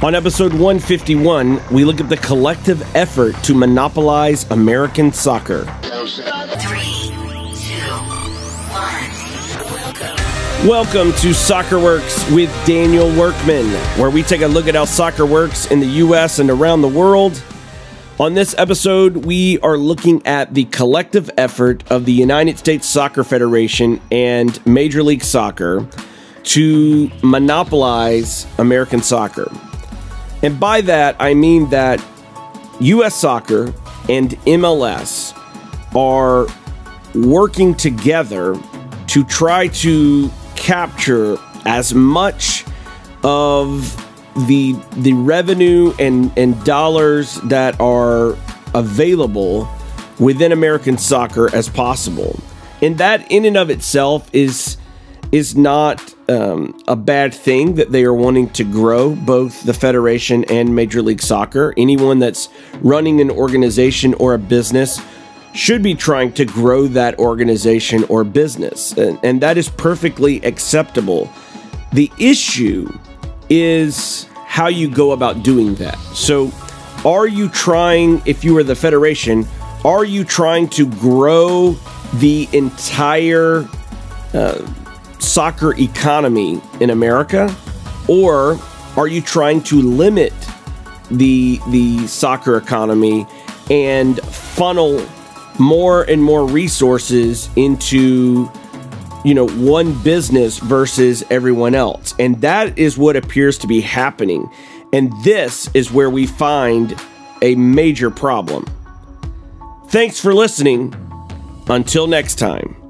On episode 151, we look at the collective effort to monopolize American soccer. 3, 2, 1. Welcome to Soccer Works with Daniel Workman, where we take a look at how soccer works in the U.S. and around the world. On this episode, we are looking at the collective effort of the United States Soccer Federation and Major League Soccer to monopolize American soccer. And by that, I mean that U.S. Soccer and MLS are working together to try to capture as much of the revenue and dollars that are available within American soccer as possible. And that in and of itself is not a bad thing, that they are wanting to grow both the Federation and Major League Soccer. Anyone that's running an organization or a business should be trying to grow that organization or business, and that is perfectly acceptable. The issue is how you go about doing that. So are you trying, if you are the Federation, are you trying to grow the entire soccer economy in America, or are you trying to limit the soccer economy and funnel more and more resources into, one business versus everyone else? And that is what appears to be happening. And this is where we find a major problem. Thanks for listening. Until next time.